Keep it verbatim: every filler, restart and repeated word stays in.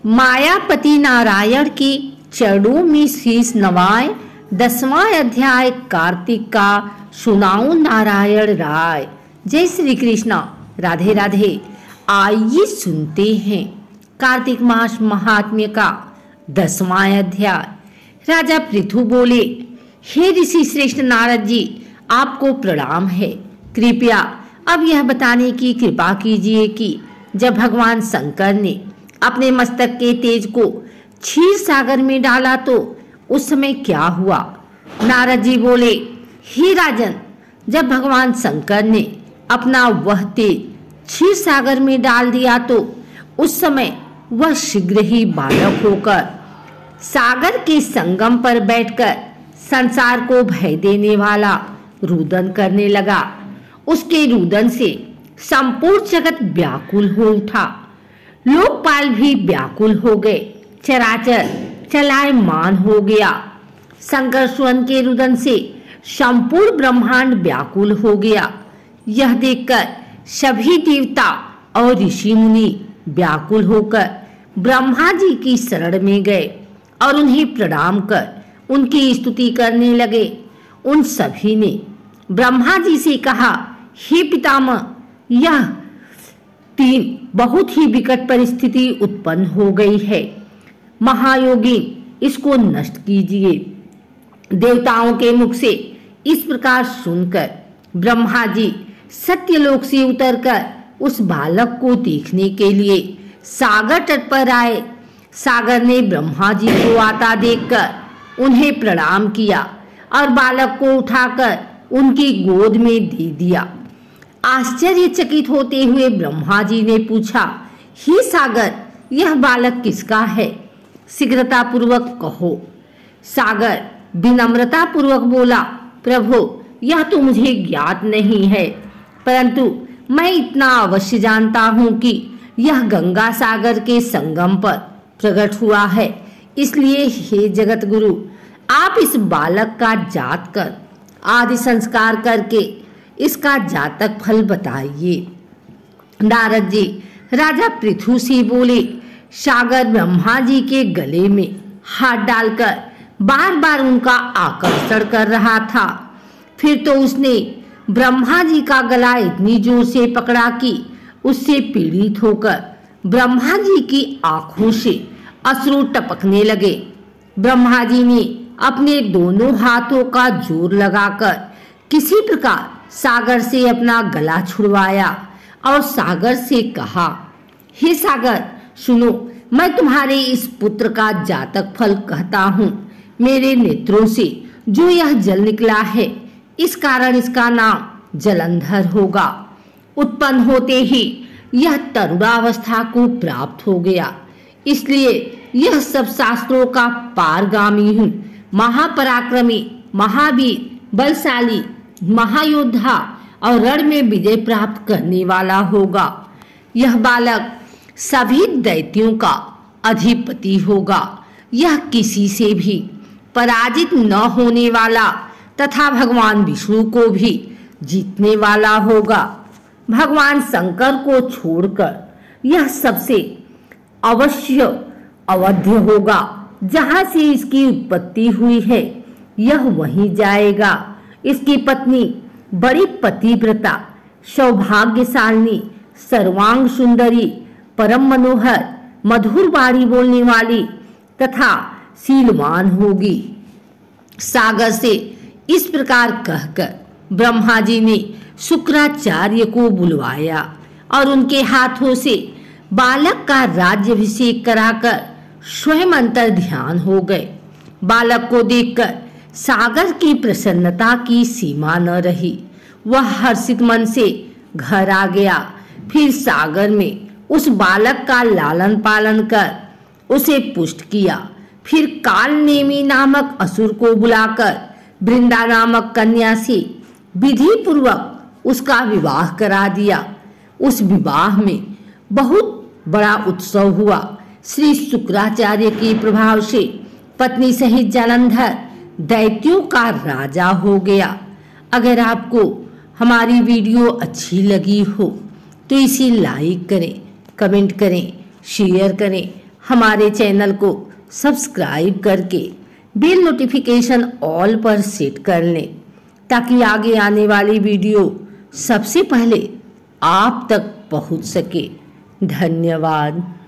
मायापति नारायण के चरणों में शीश नवाए। दसवां अध्याय कार्तिक का सुनाऊं नारायण राय। जय श्री कृष्णा, राधे राधे। आइए सुनते हैं कार्तिक मास महात्म्य का दसवां अध्याय। राजा पृथु बोले, हे ऋषि श्रेष्ठ नारद जी, आपको प्रणाम है। कृपया अब यह बताने की कृपा कीजिए कि जब भगवान शंकर ने अपने मस्तक के तेज को क्षीर सागर में डाला तो उस समय क्या हुआ? नारद जी बोले, हे राजन, जब भगवान शंकर ने अपना वह तेज क्षीर सागर में डाल दिया तो उस समय वह शीघ्र ही बालक होकर सागर के संगम पर बैठकर संसार को भय देने वाला रुदन करने लगा। उसके रुदन से संपूर्ण जगत व्याकुल हो उठा, लोकपाल भी व्याकुल हो गए, चराचर चलायमान हो गया। शंकर सुवन के रुदन से संपूर्ण ब्रह्मांड व्याकुल हो गया। यह देखकर सभी देवता और ऋषि मुनि व्याकुल होकर ब्रह्मा जी की शरण में गए और उन्हें प्रणाम कर उनकी स्तुति करने लगे। उन सभी ने ब्रह्मा जी से कहा, हे पितामह, यह तीन बहुत ही विकट परिस्थिति उत्पन्न हो गई है। महायोगीन, इसको नष्ट कीजिए। देवताओं के मुख से इस प्रकार सुनकर ब्रह्मा जी सत्यलोक से उतरकर उस बालक को देखने के लिए सागर तट पर आए। सागर ने ब्रह्मा जी को आता देखकर उन्हें प्रणाम किया और बालक को उठाकर उनकी गोद में दे दिया। आश्चर्यचकित होते हुए ब्रह्मा जी ने पूछा, हे सागर, यह बालक किसका है? शीघ्रता पूर्वक कहो। सागर विनम्रता पूर्वक बोला, प्रभु, यह तो मुझे ज्ञात नहीं है, परंतु मैं इतना अवश्य जानता हूँ कि यह गंगा सागर के संगम पर प्रकट हुआ है। इसलिए हे जगत गुरु, आप इस बालक का जात कर आदि संस्कार करके इसका जातक फल बताइए। नारद जी राजा पृथु से बोले, सागर ब्रह्मा जी के गले में हाथ डालकर बार बार उनका आकर्षण कर रहा था। फिर तो उसने ब्रह्मा जी का गला इतनी जोर से पकड़ा कि उससे पीड़ित होकर ब्रह्मा जी की आंखों से अश्रु टपकने लगे। ब्रह्मा जी ने अपने दोनों हाथों का जोर लगाकर किसी प्रकार सागर से अपना गला छुड़वाया और सागर से कहा, हे सागर, सुनो, मैं तुम्हारे इस पुत्र का जातक फल कहता हूँ। मेरे नेत्रों से जो यह जल निकला है, इस कारण इसका नाम जलंधर होगा। उत्पन्न होते ही यह तरुणावस्था को प्राप्त हो गया, इसलिए यह सब शास्त्रों का पारगामी हूँ। महापराक्रमी, महावीर, बलशाली, महायोद्धा और रण में विजय प्राप्त करने वाला होगा। यह बालक सभी दैत्यों का अधिपति होगा। यह किसी से भी पराजित न होने वाला तथा भगवान विष्णु को भी जीतने वाला होगा। भगवान शंकर को छोड़कर यह सबसे अवश्य अवध्य होगा। जहाँ से इसकी उत्पत्ति हुई है, यह वहीं जाएगा। इसकी पत्नी बड़ी पतिव्रता, सौभाग्यशालिनी, सर्वांग सुंदरी, परम मनोहर, मधुर वाणी बोलने वाली तथा शीलवान होगी। सागर से इस प्रकार कहकर ब्रह्मा जी ने शुक्राचार्य को बुलवाया और उनके हाथों से बालक का राज्याभिषेक कराकर स्वयं अंतर ध्यान हो गए। बालक को देखकर सागर की प्रसन्नता की सीमा न रही। वह हर्षित मन से घर आ गया। फिर सागर में उस बालक का लालन पालन कर उसे पुष्ट किया। फिर काल नेमी नामक असुर को बुलाकर वृंदा नामक कन्या से विधि पूर्वक उसका विवाह करा दिया। उस विवाह में बहुत बड़ा उत्सव हुआ। श्री शुक्राचार्य के प्रभाव से पत्नी सहित जलंधर दैत्यों का राजा हो गया। अगर आपको हमारी वीडियो अच्छी लगी हो तो इसे लाइक करें, कमेंट करें, शेयर करें। हमारे चैनल को सब्सक्राइब करके बेल नोटिफिकेशन ऑल पर सेट कर लें ताकि आगे आने वाली वीडियो सबसे पहले आप तक पहुंच सके। धन्यवाद।